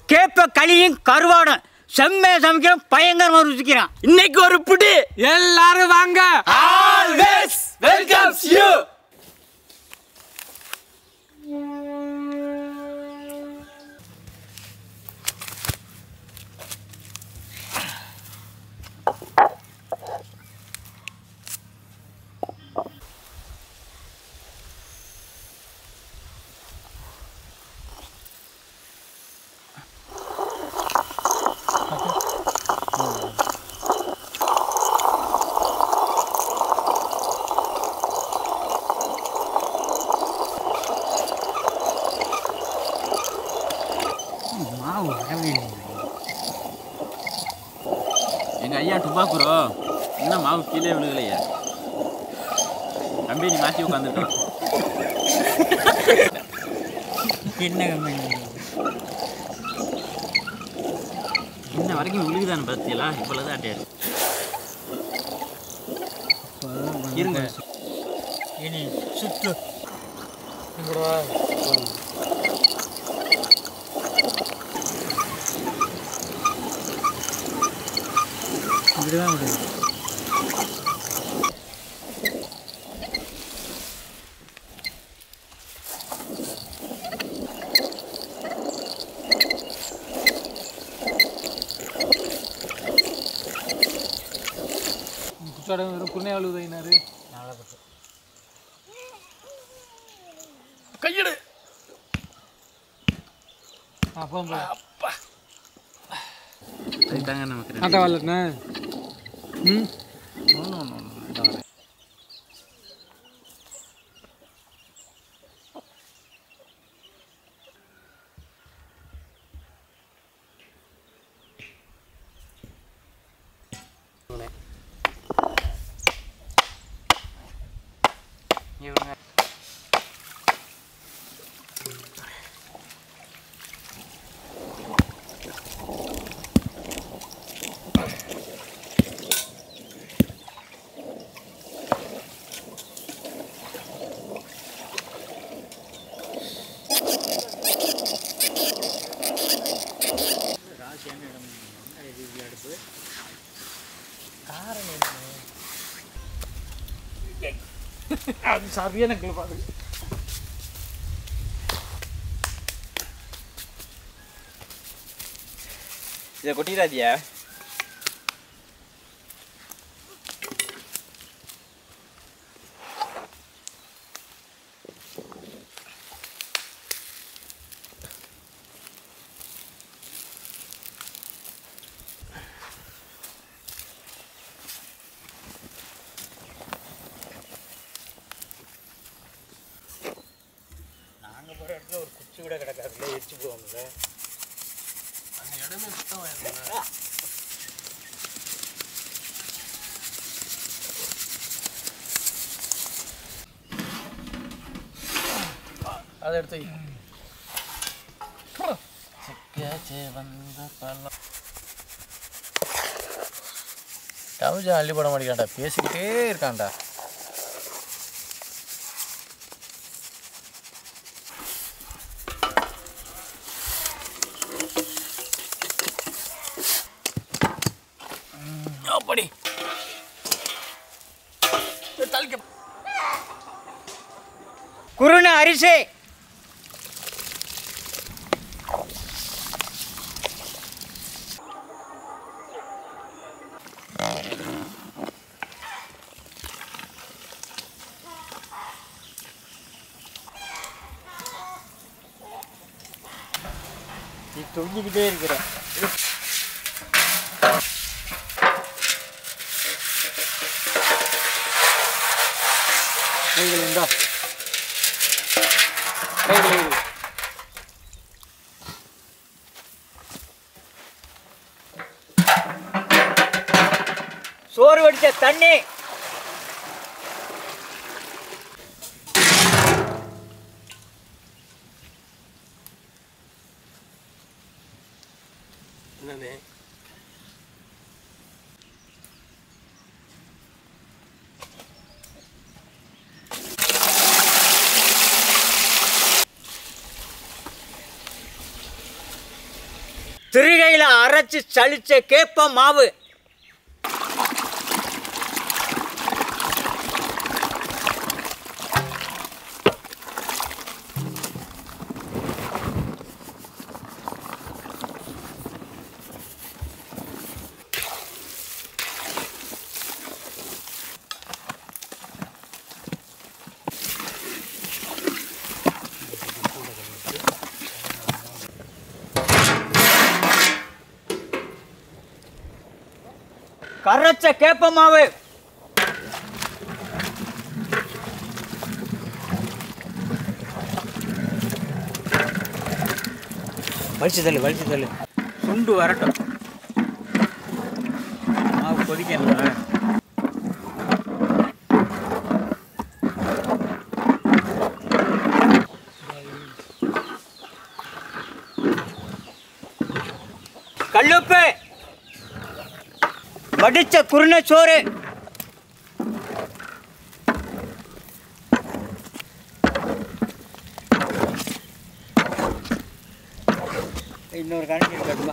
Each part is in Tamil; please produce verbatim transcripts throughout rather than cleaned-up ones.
கேப்ப களியும் கருவாடும் செம்மையா சமைக்கிறோம், பயங்கரமா ருசிக்கிறோம். இன்னைக்கு ஒரு புடி, எல்லாரும் வாங்க. Always welcomes you. எங்க ஐயா டுபாக்குறோ இன்னும் மாவு கீழே விழுகலையா? கம்பெனி மாற்றி உட்காந்துருக்கலாம். என்ன கம்பெனி? இன்ன வரைக்கும் விழுகுதான்னு பார்த்தீங்களா? இவ்வளோதான் அட்டையாரு இருங்க. இனி சுற்று இப்படிதான் முடியும். குச்சாடம் வெறும் குன்னே அழுகுதாரு. கையெடு. அப்பா அப்பா அதுதாங்க நமக்கு ஆட்டா வரலண்ணே. ம் நோ நோ நோ நோ இவங்க அது சரியான கிளப்பாது. இதை கொட்டிடாதியா? ஒரு குச்சி கூட கிடக்காதுல, எரிச்சு போவாங்கல்ல. அந்த இடமே சுத்தமாக அதை எடுத்து கவிஜா அள்ளி போட மாட்டேங்காண்டா, பேசிக்கிட்டே இருக்காண்டா. அப்படி குருண அரிசி நீ தொங்கிக்கிட்டே இருக்கிற. இந்தா சோறு வடிச்ச தண்ணி, என்னண்ணே திரிகையில் அரைச்சி சளிச்ச கேப்ப மாவு. கரைச்ச கேப்ப மாவு. வலிச்சு தள்ளு வலிச்சு தள்ளு. சுண்டு வரட்டும். மாவு கொதிக்கணும். கல்லுப்பு, வடிச்ச குருணை சோறு, இன்னொரு கணக்கு இருக்கட்டுமா?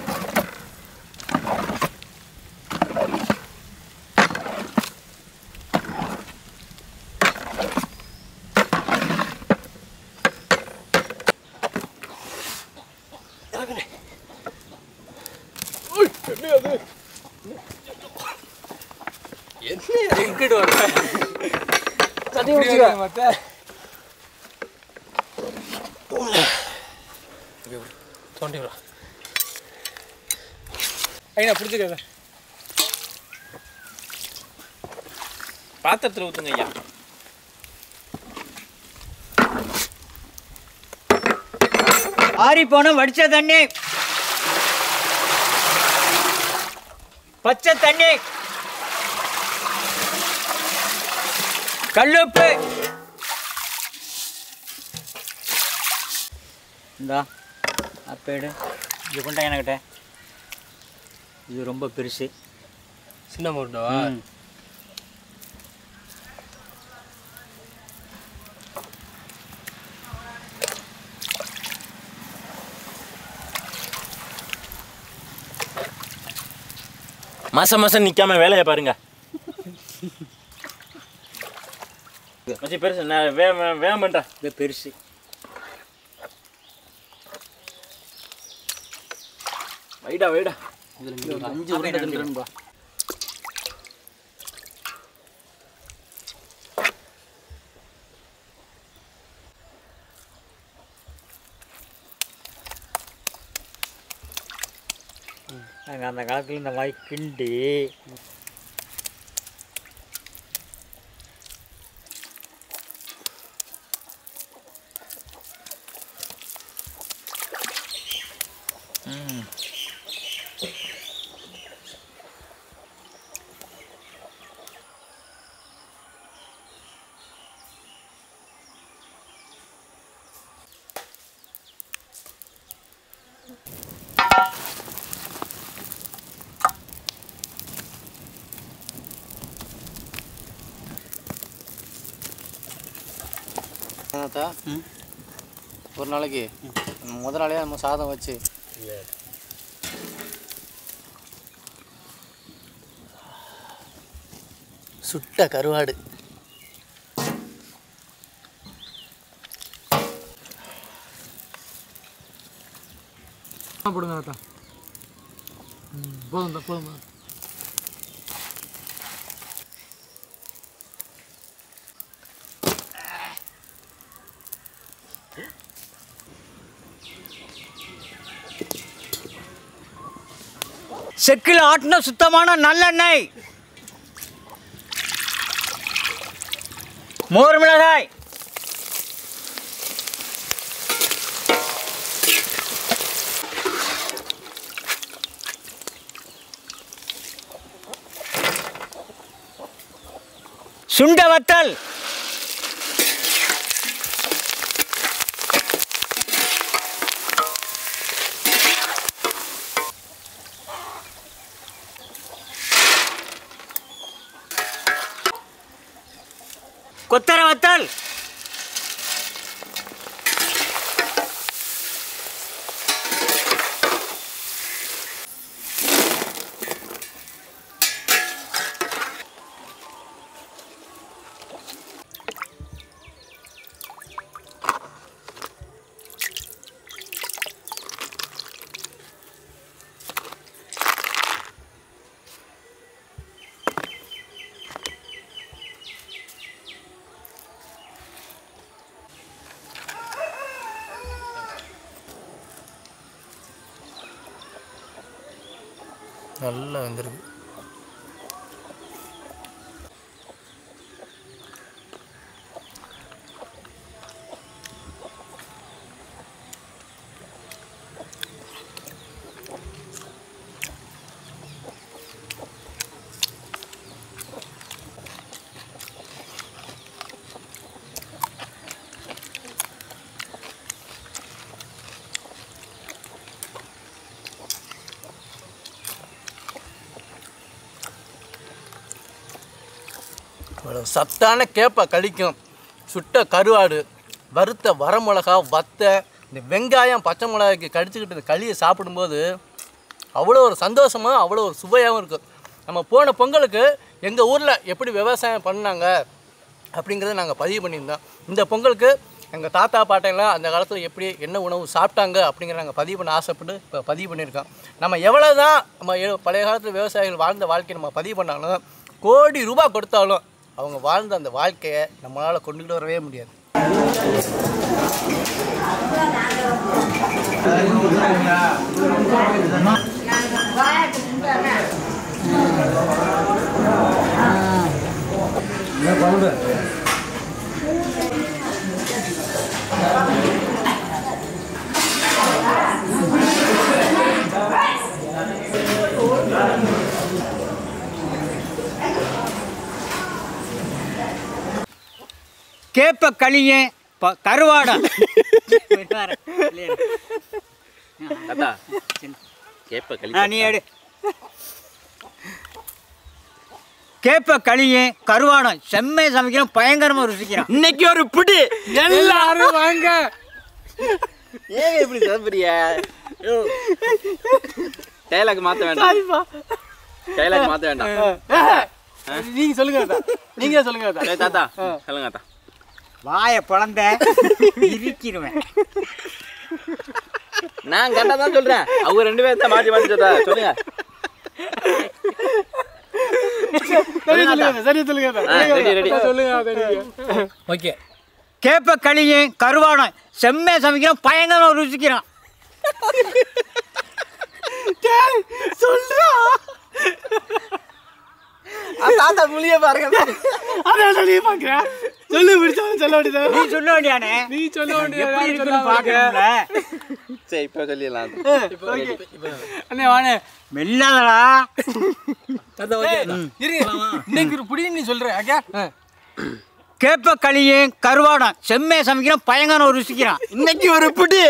எங்கிட்டு வர தண்ணி ஊற்றிக்க தோண்டி விட ஐயா பிடிச்சிக்க பாத்திரத்தில் ஊற்றுங்க ஐயா. ஆறி போன வடிச்ச தண்ணி, பச்சை தண்ணி, கல்லுப்பு. இந்தா அப்பேடு இது கொண்டா என்கிட்ட. இது ரொம்ப பெருசு. சின்ன மூட்டவா? மாசம் மாசம் நிக்காம வேலையை பாருங்க. மச்சி பெருசு, நான் வே வேகம் பண்ணுறேன். இது பெருசு. வைடா வைடா. இதில் அஞ்சு உருண்டை தின்றுன்பா. நாங்கள் அந்த காலத்தில் இந்த மாதிரி கிண்டி ஒரு நாளைக்கு முதல் நாளையே நம்ம சாதம் வச்சு சுட்ட கருவாடு போடுங்க. போதும் போதும். செக்கில் ஆட்டின சுத்தமான நல்லெண்ணெய், மோர் மிளகாய், சுண்ட வத்தல், கொத்தரை வத்தல், நல்லா வெந்திருக்கு. சத்தான கேப்பை கழிக்கும், சுட்ட கருவாடு, வறுத்த வரமிளகா, வத்தை, இந்த வெங்காயம், பச்சை மிளகாய்க்கு கடிச்சிக்கிட்டு இந்த களியை சாப்பிடும்போது அவ்வளோ ஒரு சந்தோஷமாக அவ்வளோ ஒரு சுவையாகவும் இருக்கும். நம்ம போன பொங்கலுக்கு எங்கள் ஊரில் எப்படி விவசாயம் பண்ணாங்க அப்படிங்கிறத நாங்கள் பதிவு பண்ணியிருந்தோம். இந்த பொங்கலுக்கு எங்கள் தாத்தா பாட்டையெல்லாம் அந்த காலத்தில் எப்படி என்ன உணவு சாப்பிட்டாங்க அப்படிங்கிற நாங்கள் பதிவு பண்ண ஆசைப்பட்டு இப்போ பதிவு பண்ணியிருக்கோம். நம்ம எவ்வளோ தான் நம்ம பழைய காலத்தில் விவசாயிகள் வாழ்ந்த வாழ்க்கையை நம்ம பதிவு பண்ணாலும் கோடி ரூபாய் கொடுத்தாலும் அவங்க வாழ்ந்த அந்த வாழ்க்கையை நம்மளால் கொண்டுகிட்டு வரவே முடியாது. கேப்ப களியே கருவாடா நீ எடு. கேப்ப களியே கருவாடம் செம்மை சமைக்கிறோம், பயங்கரமா ருசிக்கிறோம். இன்னைக்கு ஒரு புடி எல்லாரும் வாங்க. ஏங்க இப்படி சாப்பிடுறியா? டைலாக் மாத்த வேண்டாம், டைலாக் மாத்த வேண்டாம். நீங்க சொல்லுங்க நீங்க சொல்லுங்க தாத்தா சொல்லுங்க தாத்தா. வாய குழந்த இருக்கிருவேன். நான் கரெக்டா தான் சொல்றேன், அவங்க ரெண்டு பேரும் தான் மாற்றி மாற்றி சொல்றா. சொல்லுங்க ஓகே. கேப்ப களியே கருவாடம் செம்மை சமைக்கிறோம், பயங்கரமா ருசிக்கிறோம். சொல்றா தாத்தா புளிய பாருங்க. அதான் நீ பாக்குற சொல்லு பிடிச்சாலும் சொல்ல வேண்டியது. நீ சொல்ல வேண்டியானே, நீ சொல்ல வேண்டியது பாக்கல. சரி இப்ப சொல்லிடலாம். அண்ணே வாணே மெல்லதடா. இன்னைக்கு ஒரு புடி நீ சொல்ற. கேப்ப களியே கருவாடம் செம்மை சமைக்கிறோம், பயங்கரம் ருசிக்கிறான். இன்னைக்கு ஒரு புடி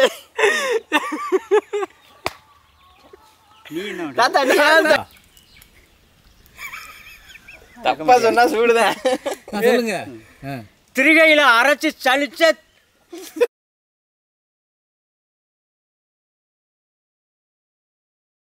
தப்பா சொன்னா சூடுதான். சொல்லுங்க. திரிகையில அரைச்சு சலிச்ச